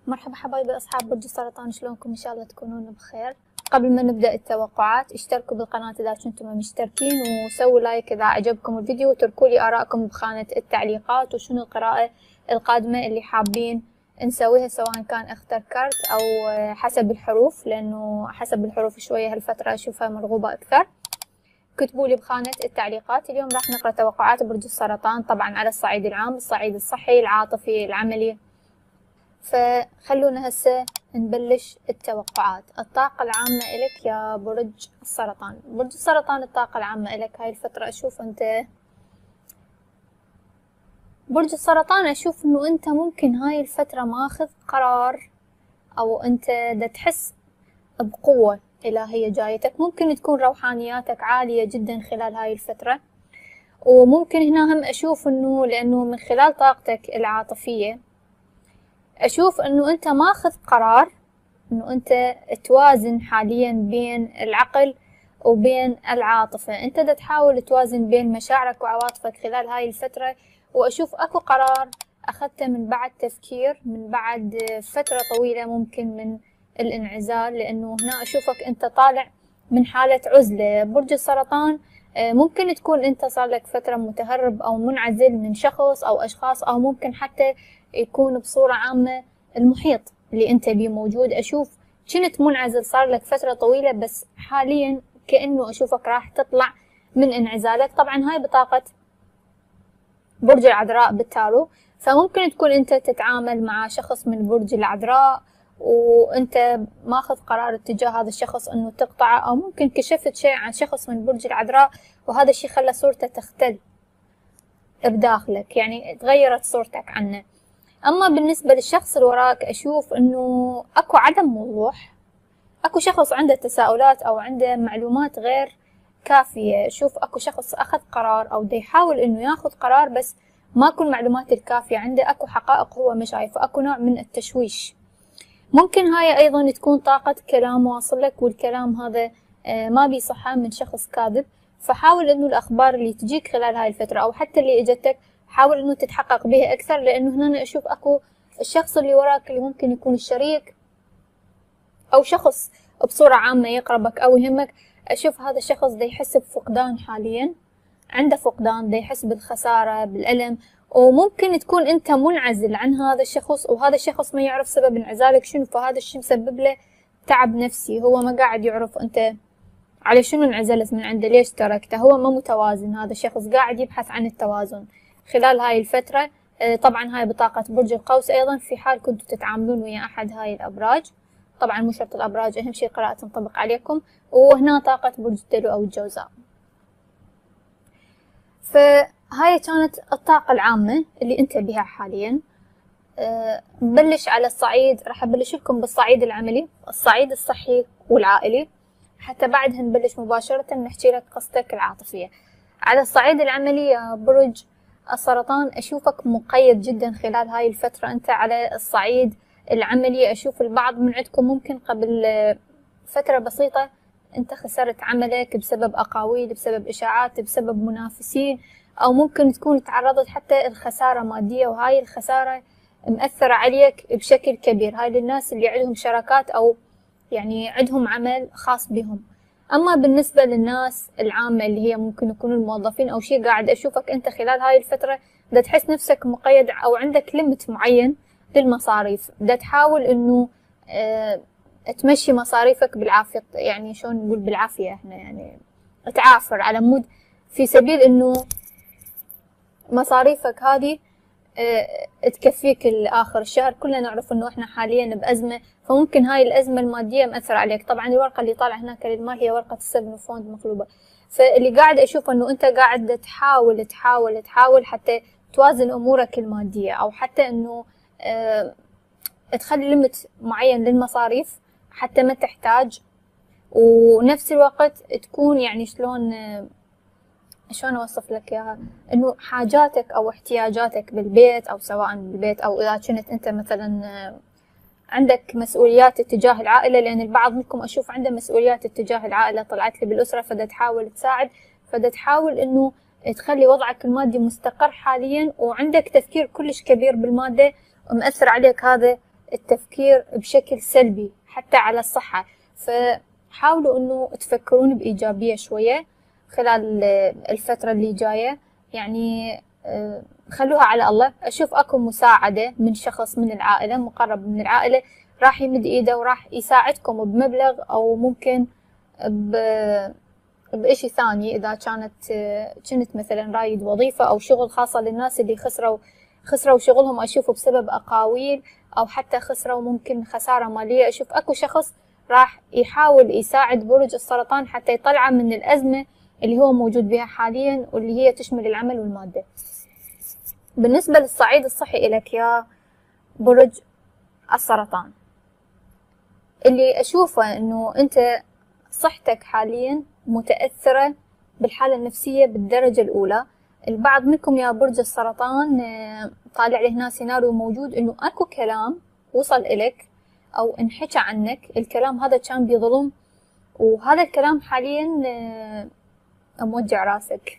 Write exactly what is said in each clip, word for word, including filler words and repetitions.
مرحبا حبايبي أصحاب برج السرطان، شلونكم؟ إن شاء الله تكونون بخير. قبل ما نبدأ التوقعات اشتركوا بالقناة إذا كنتم مشتركين، وسووا لايك إذا عجبكم الفيديو، وتركوا لي آراءكم بخانة التعليقات، وشنو القراءة القادمة اللي حابين نسويها سواء كان اختر كارت أو حسب الحروف، لأنه حسب الحروف شوية هالفترة أشوفها مرغوبة أكثر. كتبوا لي بخانة التعليقات. اليوم راح نقرأ توقعات برج السرطان طبعا على الصعيد العام، الصعيد الصحي، العاطفي، العملي. فخلونا هسه نبلش التوقعات. الطاقة العامة إلك يا برج السرطان. برج السرطان الطاقة العامة إلك هاي الفترة، أشوف أنت برج السرطان أشوف إنه أنت ممكن هاي الفترة ماخذ قرار، أو أنت دا تحس بقوة إلهية جايتك. ممكن تكون روحانياتك عالية جدا خلال هاي الفترة، وممكن هنا هم أشوف إنه لأنه من خلال طاقتك العاطفية أشوف إنه أنت ماخذ قرار إنه أنت توازن حاليا بين العقل وبين العاطفة. أنت دا تحاول توازن بين مشاعرك وعواطفك خلال هاي الفترة، وأشوف أكو قرار أخذته من بعد تفكير، من بعد فترة طويلة ممكن من الانعزال، لأنه هنا أشوفك أنت طالع من حالة عزلة. برج السرطان ممكن تكون أنت صار لك فترة متهرب أو منعزل من شخص أو أشخاص، أو ممكن حتى يكون بصورة عامة المحيط اللي أنت بيه موجود. أشوف كنت منعزل صار لك فترة طويلة، بس حاليا كأنه أشوفك راح تطلع من انعزالك. طبعا هاي بطاقة برج العذراء بالتالو، فممكن تكون أنت تتعامل مع شخص من برج العذراء وأنت ماخذ قرار اتجاه هذا الشخص أنه تقطعه، أو ممكن كشفت شيء عن شخص من برج العذراء وهذا الشيء خلى صورته تختل بداخلك، يعني تغيرت صورتك عنه. أما بالنسبة للشخص اللي وراك أشوف إنه أكو عدم وضوح، أكو شخص عنده تساؤلات أو عنده معلومات غير كافية. أشوف أكو شخص أخذ قرار أو دا يحاول إنه ياخذ قرار، بس ماكو المعلومات الكافية عنده، أكو حقائق هو مش شايفه، أكو نوع من التشويش. ممكن هاي أيضا تكون طاقة كلام واصل لك، والكلام هذا ما بيصحى من شخص كاذب. فحاول إنه الأخبار اللي تجيك خلال هاي الفترة أو حتى اللي إجتك حاول إنه تتحقق بها أكثر، لأنه هنا أنا أشوف أكو الشخص اللي وراك اللي ممكن يكون الشريك أو شخص بصورة عامة يقربك أو يهمك. أشوف هذا الشخص دا يحس بفقدان حاليا، عنده فقدان، دا يحس بالخسارة بالألم، وممكن تكون أنت منعزل عن هذا الشخص وهذا الشخص ما يعرف سبب انعزالك شنو، فهذا الشيء مسبب له تعب نفسي. هو ما قاعد يعرف أنت على شنو انعزلت من عنده، ليش تركته، هو ما متوازن. هذا الشخص قاعد يبحث عن التوازن خلال هاي الفترة. طبعا هاي بطاقة برج القوس أيضا، في حال كنتوا تتعاملون ويا أحد هاي الأبراج. طبعا مو شرط الأبراج، أهم شيء القراءة تنطبق عليكم. وهنا طاقة برج الدلو أو الجوزاء. فهاي كانت الطاقة العامة اللي انت بها حاليا. أه نبلش على الصعيد، راح أبلش لكم بالصعيد العملي، الصعيد الصحي والعائلي، حتى بعدها نبلش مباشرة نحكي لك قصتك العاطفية. على الصعيد العملي يا برج السرطان أشوفك مقيد جدا خلال هاي الفترة. أنت على الصعيد العملي أشوف البعض من عندكم ممكن قبل فترة بسيطة أنت خسرت عملك بسبب أقاويل، بسبب إشاعات، بسبب منافسين، أو ممكن تكون تعرضت حتى الخسارة مادية، وهاي الخسارة مأثرة عليك بشكل كبير. هاي للناس اللي عندهم شراكات أو يعني عندهم عمل خاص بهم. أما بالنسبة للناس العامة اللي هي ممكن يكونوا الموظفين أو شيء، قاعد أشوفك أنت خلال هاي الفترة دا تحس نفسك مقيد أو عندك ليمت معين للمصاريف، دا تحاول إنه اه تمشي مصاريفك بالعافية، يعني شلون نقول بالعافية احنا، يعني تعافر على مود في سبيل إنه مصاريفك هذه اه تكفيك لآخر الشهر. كلنا نعرف إنه احنا حاليا بأزمة، فممكن هاي الأزمة المادية مأثرة عليك. طبعا الورقة اللي طالعة هناك للمال هي ورقة السبن وفوند مقلوبة، فاللي قاعد أشوف إنه أنت قاعد تحاول تحاول تحاول حتى توازن أمورك المادية، أو حتى إنه اه تخلي ليمت معين للمصاريف حتى ما تحتاج، ونفس الوقت تكون يعني شلون شلون اوصف لك اياها، انه حاجاتك او احتياجاتك بالبيت، او سواء بالبيت او اذا كنت انت مثلا عندك مسؤوليات اتجاه العائله، لان البعض منكم اشوف عنده مسؤوليات اتجاه العائله طلعت لي بالاسره، فدا تحاول تساعد، فدا تحاول انه تخلي وضعك المادي مستقر حاليا، وعندك تفكير كلش كبير بالماده ومأثر عليك هذا التفكير بشكل سلبي حتى على الصحة. فحاولوا انه تفكرون بإيجابية شوية خلال الفترة اللي جاية، يعني خلوها على الله. اشوف اكو مساعدة من شخص من العائلة، مقرب من العائلة، راح يمد ايده وراح يساعدكم بمبلغ او ممكن ب بإشي ثاني. إذا كانت كنت مثلا رايد وظيفة أو شغل، خاصة للناس اللي خسروا خسروا شغلهم أشوفه بسبب أقاويل، أو حتى خسروا ممكن خسارة مالية. أشوف أكو شخص راح يحاول يساعد برج السرطان حتى يطلعه من الأزمة اللي هو موجود بها حاليا، واللي هي تشمل العمل والمادة. بالنسبة للصعيد الصحي إلك يا برج السرطان، اللي أشوفه إنه أنت صحتك حاليا متأثرة بالحالة النفسية بالدرجة الأولى. البعض منكم يا برج السرطان طالع لي هنا سيناريو موجود إنه أكو كلام وصل إلك أو انحكى عنك، الكلام هذا كان بظلم، وهذا الكلام حاليا موجع راسك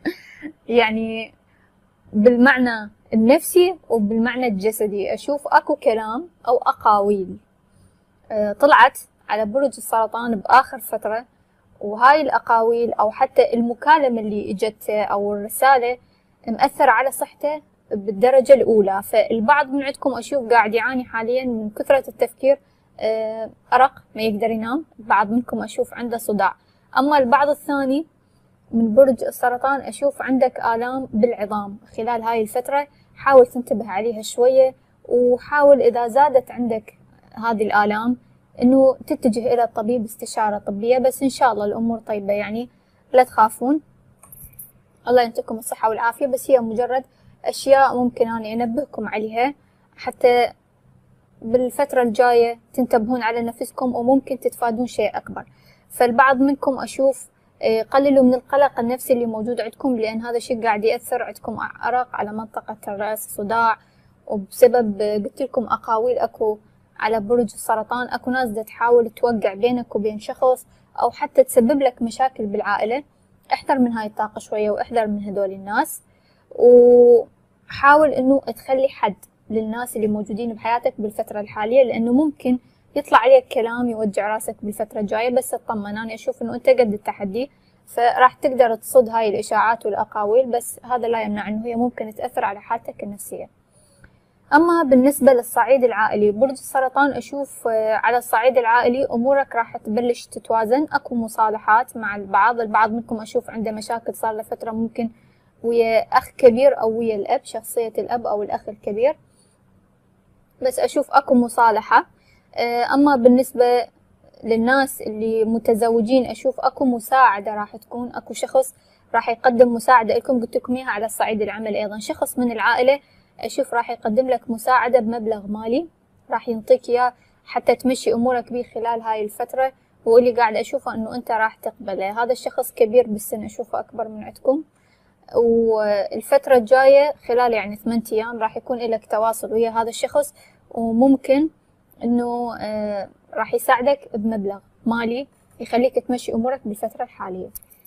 يعني بالمعنى النفسي وبالمعنى الجسدي. أشوف أكو كلام أو أقاويل طلعت على برج السرطان بآخر فترة، وهاي الأقاويل أو حتى المكالمة اللي إجته أو الرسالة مأثرة على صحته بالدرجة الأولى. فالبعض من عندكم أشوف قاعد يعاني حاليا من كثرة التفكير، أرق، ما يقدر ينام. بعض منكم أشوف عنده صداع. أما البعض الثاني من برج السرطان أشوف عندك آلام بالعظام خلال هاي الفترة. حاول تنتبه عليها شوية، وحاول إذا زادت عندك هذه الآلام إنه تتجه إلى الطبيب استشارة طبية. بس إن شاء الله الأمور طيبة، يعني لا تخافون، الله ينطيكم الصحة والعافية. بس هي مجرد أشياء ممكن أنا أنبهكم عليها حتى بالفترة الجاية تنتبهون على نفسكم وممكن تتفادون شيء أكبر. فالبعض منكم أشوف قللوا من القلق النفسي اللي موجود عندكم، لأن هذا الشيء قاعد يأثر عندكم أرق على منطقة الرأس، صداع، وبسبب قلت لكم أقاويل أكو على برج السرطان. أكو ناس دا تحاول توقع بينك وبين شخص أو حتى تسبب لك مشاكل بالعائلة. احذر من هاي الطاقة شوية واحذر من هذول الناس، وحاول إنه تخلي حد للناس اللي موجودين بحياتك بالفترة الحالية، لأنه ممكن يطلع عليك كلام يوجع راسك بالفترة الجاية. بس اطمن، أنا أشوف إنه أنت قد التحدي، فراح تقدر تصد هاي الإشاعات والأقاويل، بس هذا لا يمنع إنه هي ممكن تأثر على حالتك النفسية. أما بالنسبة للصعيد العائلي برج السرطان، أشوف على الصعيد العائلي أمورك راح تبلش تتوازن. أكو مصالحات مع البعض. البعض منكم أشوف عنده مشاكل صار له فترة، ممكن ويا أخ كبير أو ويا الأب، شخصية الأب أو الأخ الكبير، بس أشوف أكو مصالحة. أما بالنسبة للناس اللي متزوجين أشوف أكو مساعدة راح تكون، أكو شخص راح يقدم مساعدة لكم. قلت لكم إياها على الصعيد العمل أيضا، شخص من العائلة أشوف راح يقدم لك مساعدة بمبلغ مالي، راح ينطيك إياه حتى تمشي أمورك به خلال هاي الفترة، واللي قاعد أشوفه إنه أنت راح تقبله. هذا الشخص كبير بالسن، أشوفه أكبر من عندكم، والفترة الجاية خلال يعني ثمانية أيام راح يكون لك تواصل ويا هذا الشخص، وممكن إنه آه راح يساعدك بمبلغ مالي يخليك تمشي أمورك بالفترة الحالية.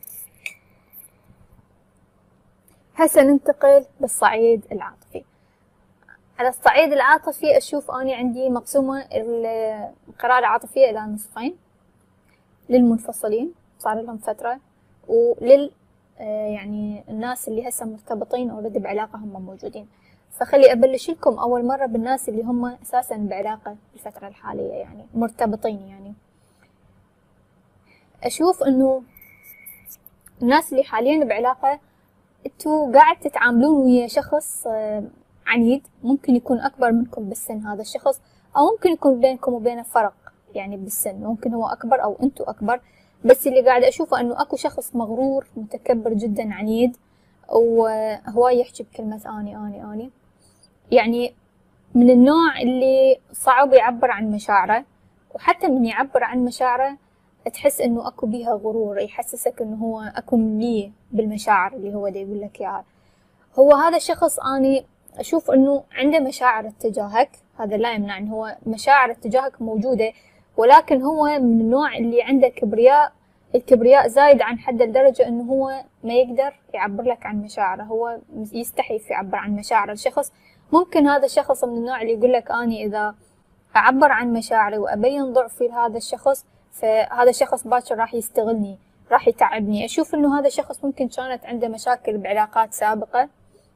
هسه ننتقل للصعيد العاطفي. على الصعيد العاطفي أشوف أني عندي مقسومة القراءة العاطفية إلى نصفين، للمنفصلين صار لهم فترة، ولل يعني الناس اللي هسه مرتبطين أوريدي بعلاقة هم موجودين. فخلي أبلش لكم أول مرة بالناس اللي هم أساسا بعلاقة الفترة الحالية، يعني مرتبطين. يعني أشوف إنه الناس اللي حاليا بعلاقة انتوا قاعد تتعاملون ويا شخص عنيد، ممكن يكون أكبر منكم بالسن هذا الشخص، أو ممكن يكون بينكم وبينه فرق يعني بالسن، ممكن هو أكبر أو أنتوا أكبر. بس اللي قاعد أشوفه أنه أكو شخص مغرور متكبر جدا عنيد، وهو يحكي بكلمة أني أني أني، يعني من النوع اللي صعب يعبر عن مشاعره، وحتى من يعبر عن مشاعره تحس انه اكو بيها غرور، يحسسك انه هو اكو مليه بالمشاعر اللي هو دا يقول لك اياها. هو هذا الشخص اني اشوف انه عنده مشاعر اتجاهك، هذا لا يمنع ان هو مشاعر اتجاهك موجودة، ولكن هو من النوع اللي عنده كبرياء، الكبرياء زايد عن حد لدرجة انه هو ما يقدر يعبر لك عن مشاعره، هو يستحي يعبر عن مشاعر الشخص. ممكن هذا الشخص من النوع اللي يقول لك اني اذا أعبر عن مشاعري وأبين ضعفي لهذا الشخص، فهذا الشخص باكر راح يستغلني، راح يتعبني. أشوف إنه هذا الشخص ممكن كانت عنده مشاكل بعلاقات سابقة،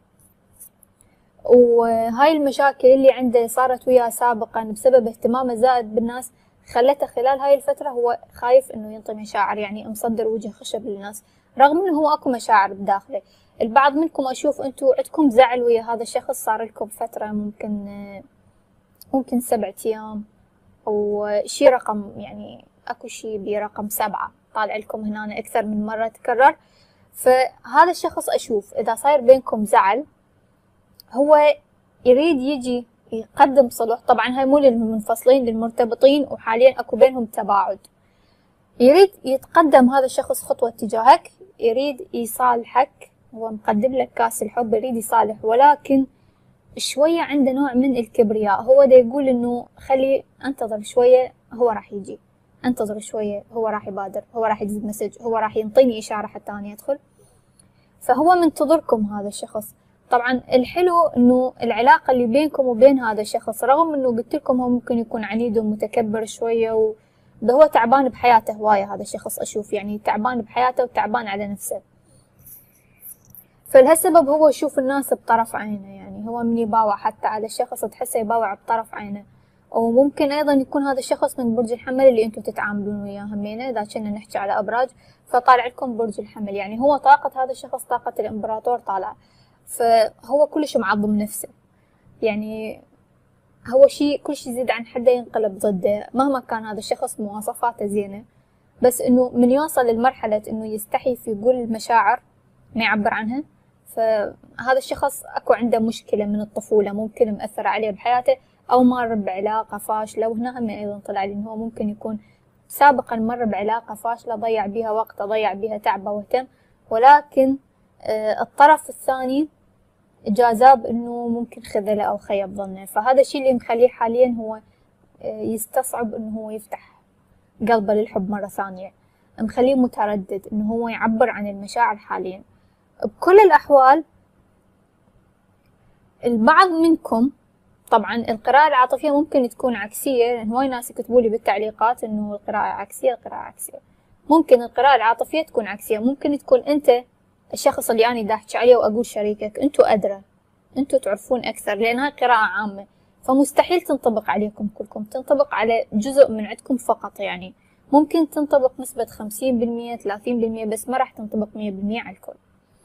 وهاي المشاكل اللي عنده صارت وياه سابقا بسبب اهتمامه زائد بالناس، خلته خلال هاي الفترة هو خايف إنه ينطي مشاعر، يعني مصدر وجه خشب للناس، رغم إنه هو أكو مشاعر بداخله. البعض منكم أشوف أنتوا عندكم زعل ويا هذا الشخص صار لكم فترة، ممكن ممكن سبعة أيام أو شي رقم، يعني أكو شي برقم سبعة طالع لكم هنا أكثر من مرة تكرر. فهذا الشخص أشوف إذا صاير بينكم زعل هو يريد يجي يقدم صلح. طبعا هاي مو للمنفصلين، للمرتبطين وحاليا أكو بينهم تباعد. يريد يتقدم هذا الشخص خطوة تجاهك، يريد يصالحك، هو مقدم لك كاس الحب، يريد يصالح، ولكن شوية عنده نوع من الكبرياء. هو دا يقول إنه خلي أنتظر شوية، هو راح يجي، أنتظر شوية، هو راح يبادر، هو راح يدز مسج، هو راح ينطيني إشارة حتى أنا أدخل. فهو منتظركم هذا الشخص. طبعا الحلو إنه العلاقة اللي بينكم وبين هذا الشخص، رغم إنه قلت لكم هو ممكن يكون عنيد ومتكبر شوية، و ده هو تعبان بحياته هواية. هذا الشخص أشوف يعني تعبان بحياته وتعبان على نفسه، فلهالسبب هو يشوف الناس بطرف عينه، يعني هو من يباوع حتى على الشخص تحسه يباوع بطرف عينه. وممكن أيضا يكون هذا الشخص من برج الحمل اللي انتم تتعاملون وياه همينه، إذا كنا نحكي على أبراج فطالع لكم برج الحمل، يعني هو طاقة هذا الشخص طاقة الإمبراطور طالع، فهو كلش معظم نفسه، يعني هو شيء كل شيء يزيد عن حده ينقلب ضده. مهما كان هذا الشخص مواصفاته زينة، بس إنه من يوصل لمرحلة إنه يستحي في يقول المشاعر ما يعبر عنها، فهذا الشخص أكو عنده مشكلة من الطفولة ممكن مأثرة عليه بحياته، أو مر بعلاقة فاشلة. وهنا هم أيضا طلع لي إنه هو ممكن يكون سابقا مر بعلاقة فاشلة، ضيع بيها وقته، ضيع بيها تعبه واهتم، ولكن آه الطرف الثاني جاذب إنه ممكن خذله أو خيب ظنه. فهذا الشيء اللي مخليه حاليا هو آه يستصعب إنه هو يفتح قلبه للحب مرة ثانية، مخليه متردد إنه هو يعبر عن المشاعر حاليا. بكل الأحوال البعض منكم، طبعا القراءة العاطفية ممكن تكون عكسية، لأن هواي ناس يكتبوا لي بالتعليقات إنه القراءة عكسية، القراءة عكسية. ممكن القراءة العاطفية تكون عكسية، ممكن تكون أنت الشخص اللي أنا دا أحكي عليه وأقول شريكك، أنتوا أدرى، أنتوا تعرفون أكثر، لأن هاي قراءة عامة، فمستحيل تنطبق عليكم كلكم، تنطبق على جزء من عندكم فقط. يعني ممكن تنطبق نسبة خمسين بالمية ثلاثين بالمية، بس ما راح تنطبق مية بالمية على الكل.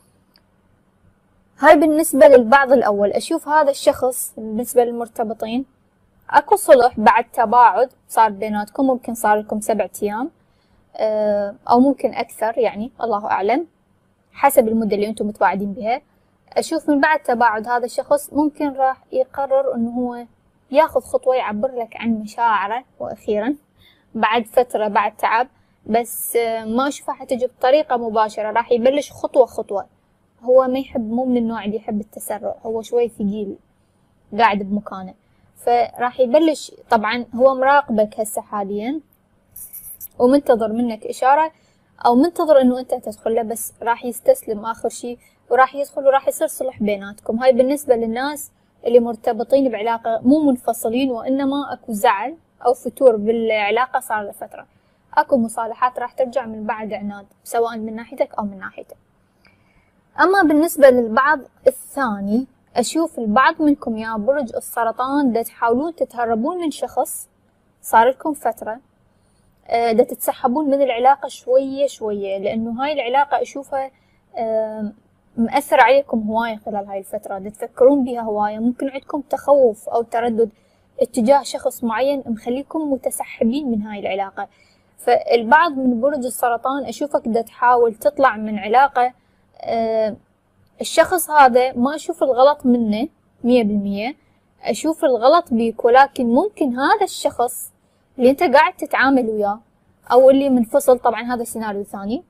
هاي بالنسبة للبعض الأول. أشوف هذا الشخص بالنسبة للمرتبطين أكو صلح بعد تباعد صار بيناتكم، ممكن صار لكم سبعة أيام أو ممكن أكثر، يعني الله أعلم حسب المدة اللي أنتم متواعدين بها. أشوف من بعد تباعد هذا الشخص ممكن راح يقرر إنه هو ياخذ خطوة يعبر لك عن مشاعره، وأخيرا بعد فترة بعد تعب، بس ما أشوفها حتجي بطريقة مباشرة، راح يبلش خطوة خطوة. هو ما يحب، مو من النوع اللي يحب التسرع، هو شوي ثقيل قاعد بمكانه، فراح يبلش. طبعا هو مراقبك هسه حاليا ومنتظر منك إشارة أو منتظر إنه أنت تدخل له، بس راح يستسلم آخر شيء وراح يدخل وراح يصير صلح بيناتكم. هاي بالنسبة للناس اللي مرتبطين بعلاقة مو منفصلين، وإنما أكو زعل أو فتور بالعلاقة صار لفترة، أكو مصالحات راح ترجع من بعد عناد، سواء من ناحيتك أو من ناحيته. أما بالنسبة للبعض الثاني، أشوف البعض منكم يا برج السرطان دا تحاولون تتهربون من شخص صار لكم فترة، دا تتسحبون من العلاقة شوية شوية، لأنه هاي العلاقة أشوفها مأثر عليكم هواية خلال هاي الفترة، دا تفكرون بها هواية، ممكن عندكم تخوف أو تردد اتجاه شخص معين مخليكم متسحبين من هاي العلاقة. فالبعض من برج السرطان أشوفك دا تحاول تطلع من علاقة، أه الشخص هذا ما أشوف الغلط منه مية بالمية، أشوف الغلط بيك، ولكن ممكن هذا الشخص اللي أنت قاعد تتعامل وياه أو اللي منفصل، طبعا هذا سيناريو ثاني،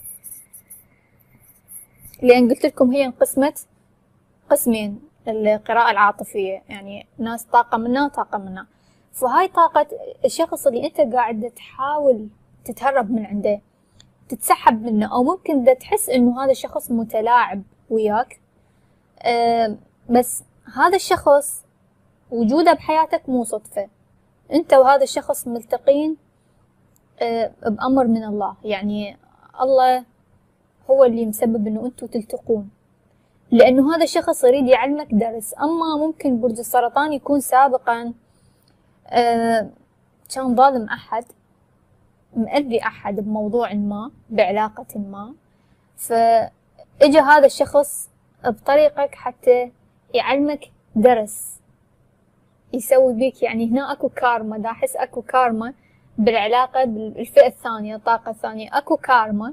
لأن قلت لكم هي انقسمت قسمين القراءة العاطفية، يعني ناس طاقة منها طاقة منها. فهاي طاقة الشخص اللي أنت قاعد تحاول تتهرب من عنده، تتسحب منه، أو ممكن دا تحس إنه هذا الشخص متلاعب وياك، أه بس هذا الشخص وجوده بحياتك مو صدفة، انت وهذا الشخص ملتقين بأمر من الله، يعني الله هو اللي مسبب انه انتوا تلتقون، لانه هذا الشخص يريد يعلمك درس. اما ممكن برج السرطان يكون سابقا آه كان ظالم احد، مأذي احد بموضوع ما، بعلاقة ما، فاجا هذا الشخص بطريقك حتى يعلمك درس، يسوي بيك يعني هنا اكو كارما، دا احس اكو كارما بالعلاقة بالفئة الثانية، الطاقة الثانية، اكو كارما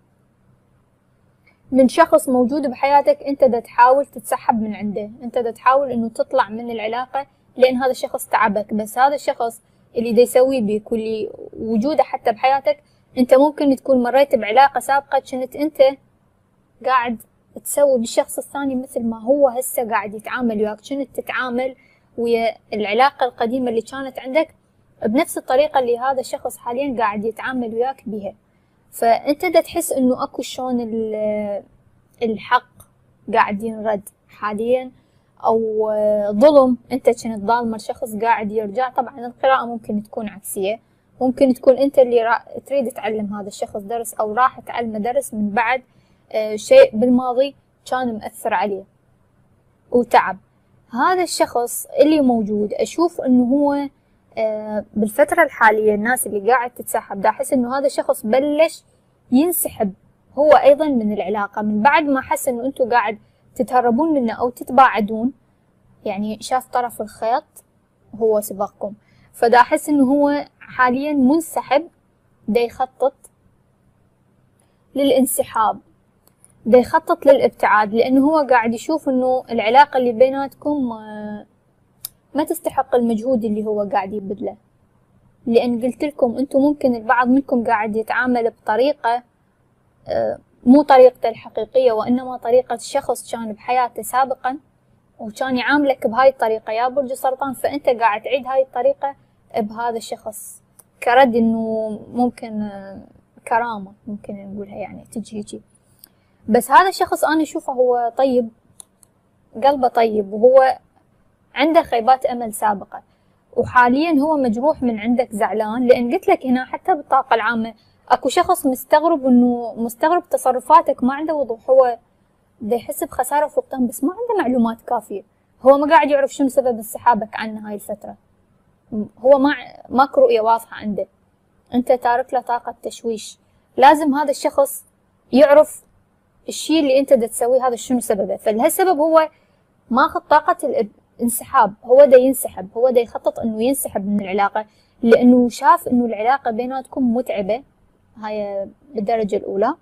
من شخص موجود بحياتك انت دا تحاول تتسحب من عنده، انت دا تحاول انه تطلع من العلاقة لان هذا الشخص تعبك. بس هذا الشخص اللي دا يسوي بيك واللي وجوده حتى بحياتك، انت ممكن تكون مريت بعلاقة سابقة كنت انت قاعد تسوي بالشخص الثاني مثل ما هو هسه قاعد يتعامل وياك، كنت تتعامل ويا العلاقة القديمة اللي كانت عندك بنفس الطريقة اللي هذا الشخص حاليا قاعد يتعامل وياك بها. فانت دا تحس انه اكو شلون الحق قاعد ينرد حاليا، او ظلم انت كنت ظالمه الشخص قاعد يرجع. طبعا القراءة ممكن تكون عكسية، ممكن تكون انت اللي تريد تعلم هذا الشخص درس، او راح تعلمه درس من بعد شيء بالماضي كان مؤثر عليه وتعب. هذا الشخص اللي موجود اشوف انه هو بالفترة الحالية الناس اللي قاعد تتسحب، دا احس انه هذا الشخص بلش ينسحب هو ايضا من العلاقة، من بعد ما حس انه انتوا قاعد تتهربون منه او تتباعدون، يعني شاف طرف الخيط هو سبقكم. فدا احس انه هو حاليا منسحب، دا يخطط للانسحاب، دا يخطط للابتعاد، لانه هو قاعد يشوف انه العلاقة اللي بيناتكم ما تستحق المجهود اللي هو قاعد يبذله. لان قلت لكم انتم ممكن البعض منكم قاعد يتعامل بطريقة مو طريقته الحقيقية، وانما طريقة شخص كان بحياته سابقا وكان يعاملك بهاي الطريقة يا برج السرطان، فانت قاعد تعيد هاي الطريقة بهذا الشخص كرد انه ممكن كرامة ممكن نقولها، يعني تجي هيجي. بس هذا الشخص انا اشوفه هو طيب، قلبه طيب، وهو عنده خيبات امل سابقة، وحاليا هو مجروح من عندك زعلان. لان قلت لك هنا حتى بالطاقة العامة اكو شخص مستغرب انه مستغرب تصرفاتك، ما عنده وضوح، هو دا يحس بخسارة وفقدان بس ما عنده معلومات كافية، هو ما قاعد يعرف شنو سبب انسحابك عنه هاي الفترة، هو ما ماكو رؤية واضحة عنده، انت تارك له طاقة تشويش. لازم هذا الشخص يعرف الشيء اللي انت دا تسويه هذا شنو سببه، فلهالسبب هو ماخذ طاقة الانسحاب، هو دا ينسحب، هو دا يخطط انه ينسحب من العلاقة، لانه شاف انه العلاقة بيناتكم متعبة، هاي بالدرجة الاولى.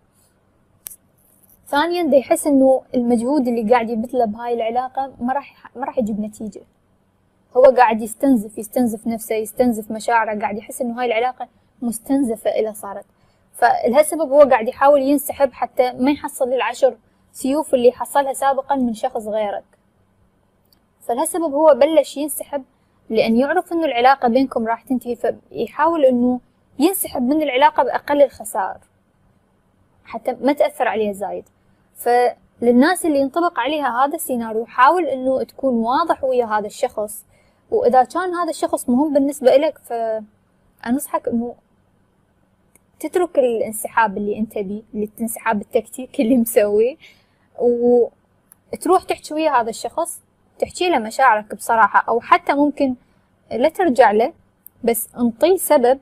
ثانيا دا يحس انه المجهود اللي قاعد يبذله بهاي العلاقة ما راح ما راح يجيب نتيجة، هو قاعد يستنزف يستنزف نفسه، يستنزف مشاعره، قاعد يحس انه هاي العلاقة مستنزفة إلى صارت. فلهالسبب هو قاعد يحاول ينسحب حتى ما يحصل العشر سيوف اللي حصلها سابقا من شخص غيرك. فلهالسبب هو بلش ينسحب لأن يعرف انه العلاقة بينكم راح تنتهي، فيحاول انه ينسحب من العلاقة بأقل الخسائر حتى ما تأثر عليه زايد. فللناس اللي ينطبق عليها هذا السيناريو، حاول انه تكون واضح ويا هذا الشخص، واذا كان هذا الشخص مهم بالنسبة لك فأنصحك انه تترك الانسحاب اللي انت بيه، اللي الانسحاب التكتيك اللي مسويه، وتروح تحكي ويا هذا الشخص، تحكي له مشاعرك بصراحة، او حتى ممكن لا ترجع له بس انطيه سبب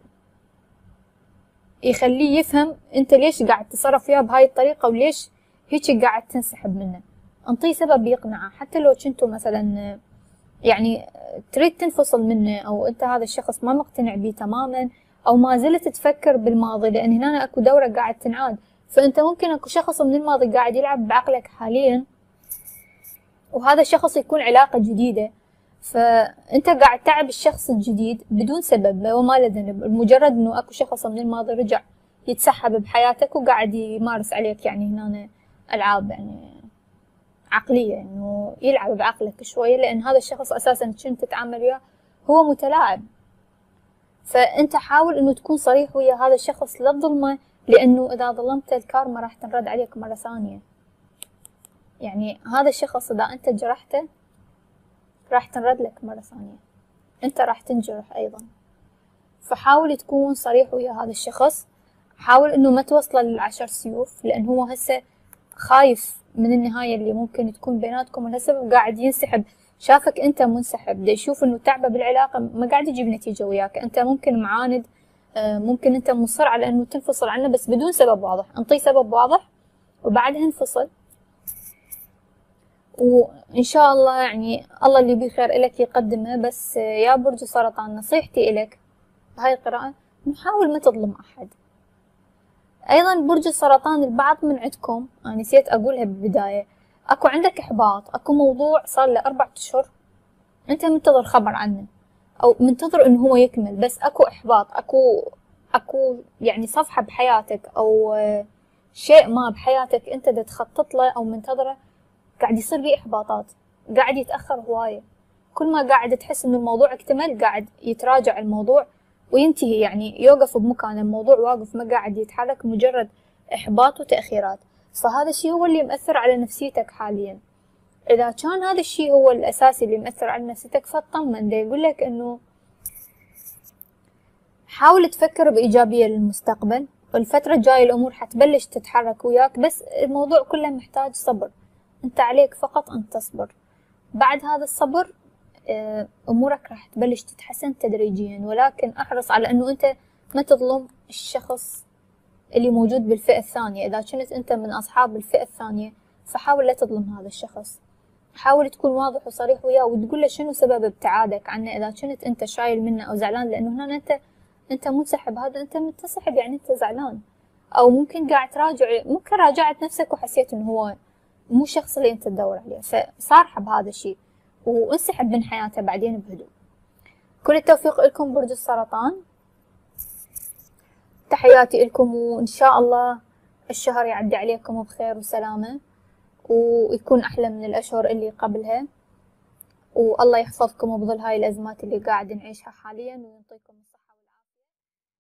يخليه يفهم انت ليش قاعد تتصرف وياه بهاي الطريقة وليش هيك قاعد تنسحب منه. انطيه سبب يقنعه، حتى لو كنتوا مثلا يعني تريد تنفصل منه، او انت هذا الشخص ما مقتنع بيه تماما، او ما زلت تفكر بالماضي، لان هنا اكو دورة قاعد تنعاد، فانت ممكن اكو شخص من الماضي قاعد يلعب بعقلك حاليا، وهذا الشخص يكون علاقة جديدة، فانت قاعد تعب الشخص الجديد بدون سبب وما له ذنب، مجرد انه اكو شخص من الماضي رجع يتسحب بحياتك وقاعد يمارس عليك يعني هنا العاب يعني عقلية، انه يلعب بعقلك شوية، لان هذا الشخص اساسا كنت تتعامل وياه هو متلاعب. فانت حاول انه تكون صريح ويا هذا الشخص، لا تظلمه، لانه اذا ظلمت الكارما راح تنرد عليك مرة ثانية. يعني هذا الشخص اذا انت جرحته راح تنرد لك مرة ثانية، انت راح تنجرح ايضا. فحاول تكون صريح ويا هذا الشخص، حاول انه ما توصله للعشر سيوف، لان هو هسه خايف من النهاية اللي ممكن تكون بيناتكم، ولهالسبب قاعد ينسحب. شافك انت منسحب، دا يشوف انه تعبه بالعلاقة، ما قاعد يجيب نتيجة وياك. انت ممكن معاند، ممكن انت مصر على انه تنفصل عنه بس بدون سبب واضح. انطيه سبب واضح وبعدها انفصل، وإن شاء الله يعني الله اللي بيه خير إلك يقدمه. بس يا برج السرطان، نصيحتي إلك بهاي القراءة إنه حاول ما تظلم أحد. أيضا برج السرطان، البعض من عندكم أنا نسيت أقولها بالبداية، أكو عندك إحباط، أكو موضوع صار له أربعة أشهر أنت منتظر خبر عنه أو منتظر إنه هو يكمل، بس أكو إحباط، أكو أكو يعني صفحة بحياتك أو شيء ما بحياتك أنت دا تخطط له أو منتظره، قاعد يصير فيه إحباطات، قاعد يتأخر هواية. كل ما قاعد تحس إنه الموضوع اكتمل قاعد يتراجع الموضوع وينتهي، يعني يوقف بمكانه، الموضوع واقف ما قاعد يتحرك، مجرد إحباط وتأخيرات. فهذا الشيء هو اللي مأثر على نفسيتك حاليا. إذا كان هذا الشيء هو الأساسي اللي مأثر على نفسيتك فاطمن، دا يقول لك إنه حاول تفكر بإيجابية للمستقبل، والفترة الجاية الأمور حتبلش تتحرك وياك، بس الموضوع كله محتاج صبر. انت عليك فقط ان تصبر، بعد هذا الصبر امورك راح تبلش تتحسن تدريجيا. ولكن احرص على انه انت ما تظلم الشخص اللي موجود بالفئة الثانية. اذا كنت انت من اصحاب الفئة الثانية فحاول لا تظلم هذا الشخص، حاول تكون واضح وصريح وياه وتقول له شنو سبب ابتعادك عنه. اذا كنت انت شايل منه او زعلان، لانه هنا انت انت منسحب، هذا انت متسحب يعني انت زعلان، او ممكن قاعد تراجع، ممكن راجعت نفسك وحسيت انه هو مو الشخص اللي انت تدور عليه، فصارحه بهذا الشيء وانسحب من حياته بعدين بهدوء. كل التوفيق لكم برج السرطان، تحياتي لكم، وان شاء الله الشهر يعدي عليكم بخير وسلامة ويكون احلى من الاشهر اللي قبلها، والله يحفظكم بظل هاي الازمات اللي قاعد نعيشها حاليا ويعطيكم